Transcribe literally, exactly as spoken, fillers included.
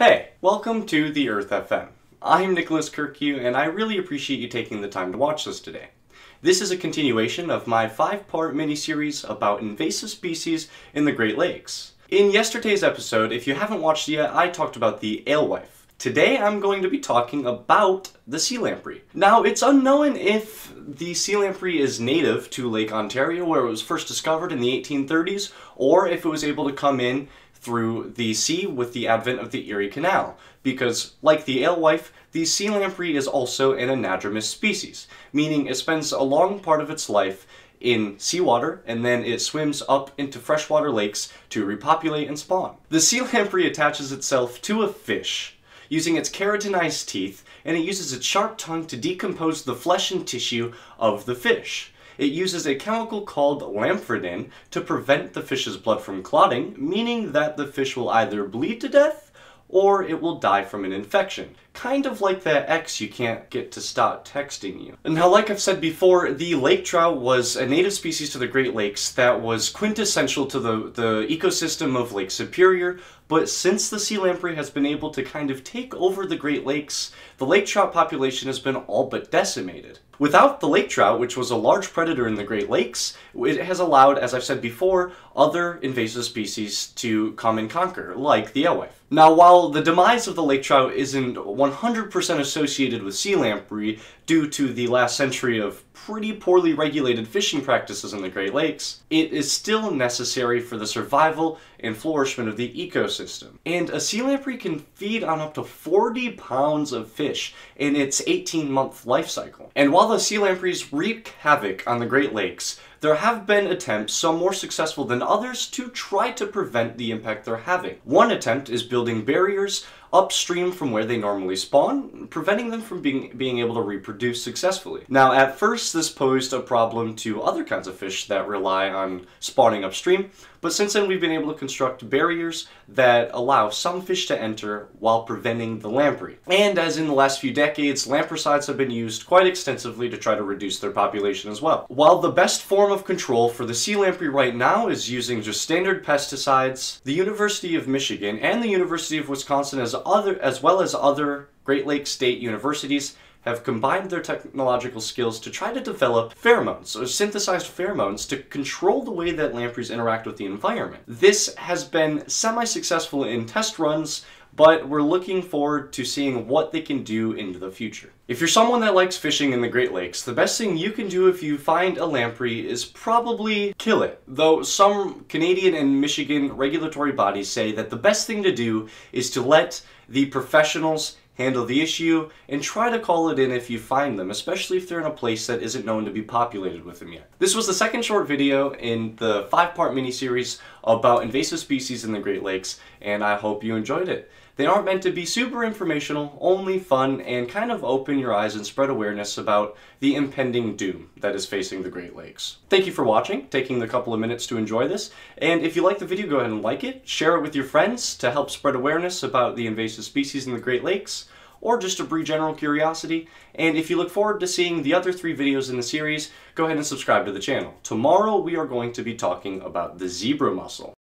Hey, welcome to the Earth F M. I'm Nicholas Kirkue, and I really appreciate you taking the time to watch this today. This is a continuation of my five-part mini-series about invasive species in the Great Lakes. In yesterday's episode, if you haven't watched it yet, I talked about the alewife. Today I'm going to be talking about the sea lamprey. Now, it's unknown if the sea lamprey is native to Lake Ontario, where it was first discovered in the eighteen thirties, or if it was able to come in through the sea with the advent of the Erie Canal, because, like the alewife, the sea lamprey is also an anadromous species, meaning it spends a long part of its life in seawater, and then it swims up into freshwater lakes to repopulate and spawn. The sea lamprey attaches itself to a fish using its keratinized teeth, and it uses its sharp tongue to decompose the flesh and tissue of the fish. It uses a chemical called lamphredin to prevent the fish's blood from clotting, meaning that the fish will either bleed to death or it will die from an infection. Kind of like that ex you can't get to stop texting you. Now, like I've said before, the lake trout was a native species to the Great Lakes that was quintessential to the, the ecosystem of Lake Superior, but since the sea lamprey has been able to kind of take over the Great Lakes, the lake trout population has been all but decimated. Without the lake trout, which was a large predator in the Great Lakes, it has allowed, as I've said before, other invasive species to come and conquer, like the alewife. Now, while the demise of the lake trout isn't one hundred percent associated with sea lamprey due to the last century of pretty poorly regulated fishing practices in the Great Lakes, it is still necessary for the survival and flourishment of the ecosystem. And a sea lamprey can feed on up to forty pounds of fish in its eighteen month life cycle. And while the sea lampreys wreak havoc on the Great Lakes, there have been attempts, some more successful than others, to try to prevent the impact they're having. One attempt is building barriers upstream from where they normally spawn, preventing them from being, being able to reproduce successfully. Now, at first, this posed a problem to other kinds of fish that rely on spawning upstream, but since then we've been able to construct barriers that allow some fish to enter while preventing the lamprey. And as in the last few decades, lampricides have been used quite extensively to try to reduce their population as well. While the best form of control for the sea lamprey right now is using just standard pesticides, the University of Michigan and the University of Wisconsin, as other as well as other Great Lakes state universities, have combined their technological skills to try to develop pheromones, or synthesized pheromones, to control the way that lampreys interact with the environment. This has been semi-successful in test runs, but we're looking forward to seeing what they can do into the future. If you're someone that likes fishing in the Great Lakes, the best thing you can do if you find a lamprey is probably kill it. Though some Canadian and Michigan regulatory bodies say that the best thing to do is to let the professionals handle the issue, and try to call it in if you find them, especially if they're in a place that isn't known to be populated with them yet. This was the second short video in the five-part mini-series about invasive species in the Great Lakes, and I hope you enjoyed it. They aren't meant to be super informational, only fun, and kind of open your eyes and spread awareness about the impending doom that is facing the Great Lakes. Thank you for watching, taking the couple of minutes to enjoy this, and if you like the video, go ahead and like it, share it with your friends to help spread awareness about the invasive species in the Great Lakes, or just to breed general curiosity. And if you look forward to seeing the other three videos in the series, go ahead and subscribe to the channel. Tomorrow we are going to be talking about the zebra mussel.